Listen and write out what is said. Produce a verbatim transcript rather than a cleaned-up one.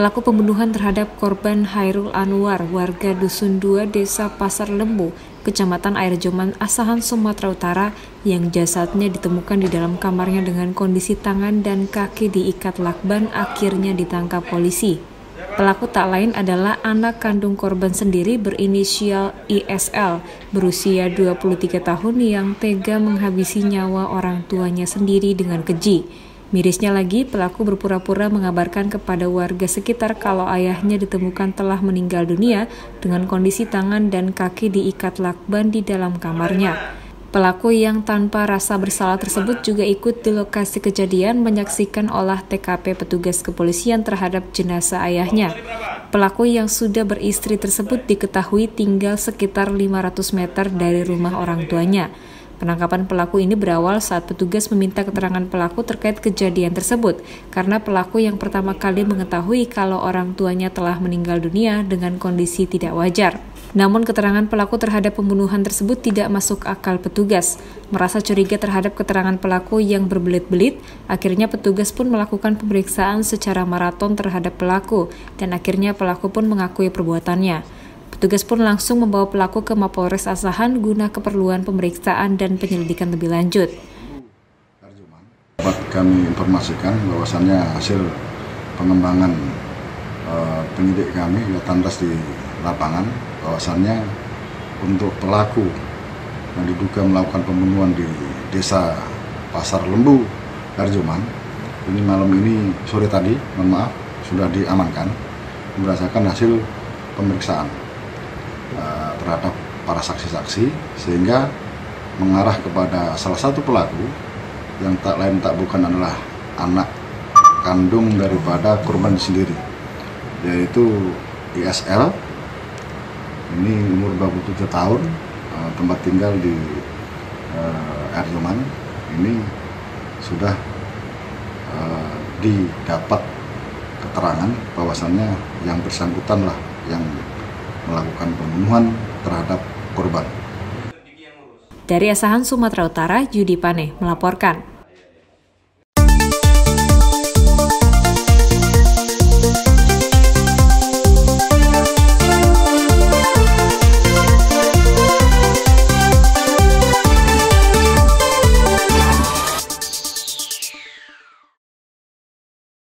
Pelaku pembunuhan terhadap korban Hairul Anwar, warga Dusun dua, Desa Pasar Lembu, Kecamatan Air Joman, Asahan, Sumatera Utara, yang jasadnya ditemukan di dalam kamarnya dengan kondisi tangan dan kaki diikat lakban, akhirnya ditangkap polisi. Pelaku tak lain adalah anak kandung korban sendiri berinisial I S L, berusia dua puluh tiga tahun yang tega menghabisi nyawa orang tuanya sendiri dengan keji. Mirisnya lagi, pelaku berpura-pura mengabarkan kepada warga sekitar kalau ayahnya ditemukan telah meninggal dunia dengan kondisi tangan dan kaki diikat lakban di dalam kamarnya. Pelaku yang tanpa rasa bersalah tersebut juga ikut di lokasi kejadian menyaksikan olah T K P petugas kepolisian terhadap jenazah ayahnya. Pelaku yang sudah beristri tersebut diketahui tinggal sekitar lima ratus meter dari rumah orang tuanya. Penangkapan pelaku ini berawal saat petugas meminta keterangan pelaku terkait kejadian tersebut, karena pelaku yang pertama kali mengetahui kalau orang tuanya telah meninggal dunia dengan kondisi tidak wajar. Namun keterangan pelaku terhadap pembunuhan tersebut tidak masuk akal petugas. Merasa curiga terhadap keterangan pelaku yang berbelit-belit, akhirnya petugas pun melakukan pemeriksaan secara maraton terhadap pelaku, dan akhirnya pelaku pun mengakui perbuatannya. Petugas pun langsung membawa pelaku ke Mapolres Asahan guna keperluan pemeriksaan dan penyelidikan lebih lanjut. Dapat kami informasikan bahwasannya hasil pengembangan e, penyidik kami Lantas di lapangan, bahwasannya untuk pelaku yang diduga melakukan pembunuhan di Desa Pasar Lembu, Arjoman, ini malam ini sore tadi, mohon maaf, sudah diamankan berdasarkan hasil pemeriksaan uh, terhadap para saksi-saksi, sehingga mengarah kepada salah satu pelaku yang tak lain tak bukan adalah anak kandung daripada korban sendiri, yaitu I S L. Ini umur dua puluh tujuh tahun, uh, tempat tinggal di uh, Arjoman. Ini sudah uh, didapat keterangan bahwasannya yang bersangkutan lah yang melakukan pembunuhan terhadap korban. Dari Asahan, Sumatera Utara, Yudi Pane melaporkan.